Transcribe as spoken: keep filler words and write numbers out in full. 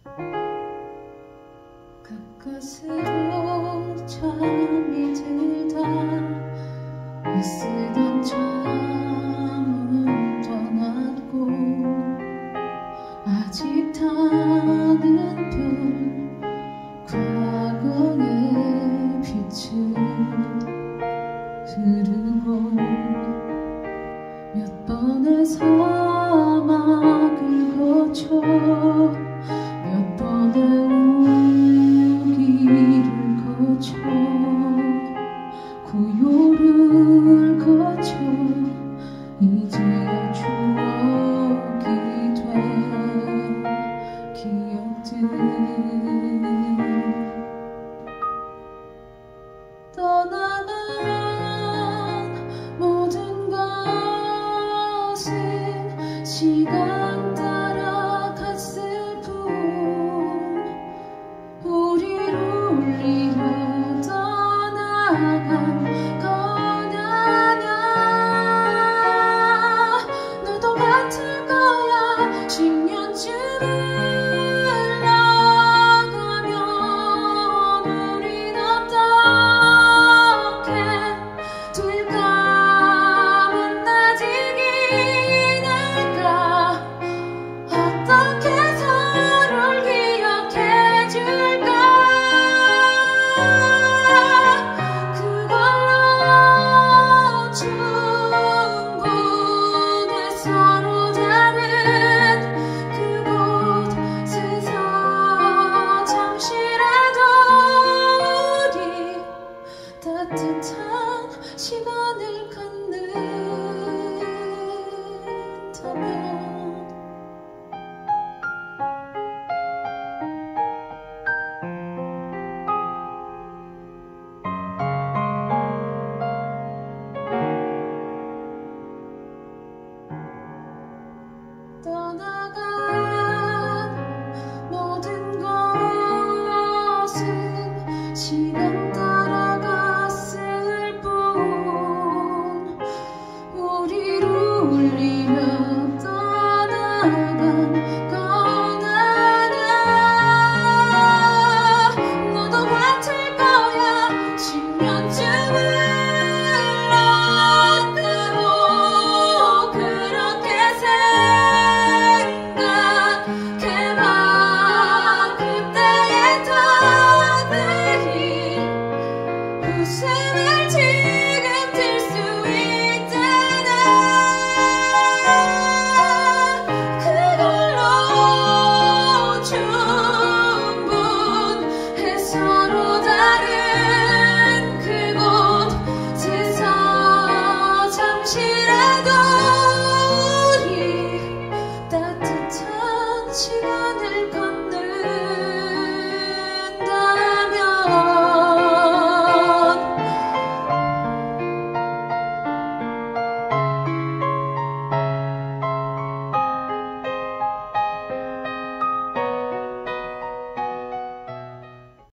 가까스로 잠이 들다 애쓰던 잠은 떠났고 아직 타는 별 과거의 빛을 흐르고 몇 번의 사막을 거쳐 몇 번의 우기를 거쳐 고요를 거쳐 이제야 추억이 된 기억들 떠나는 모든 것은 시간 따라 갔을 뿐 우리를 울리려 떠나간 건 아냐. 너도 같을 거야. 십 년쯤은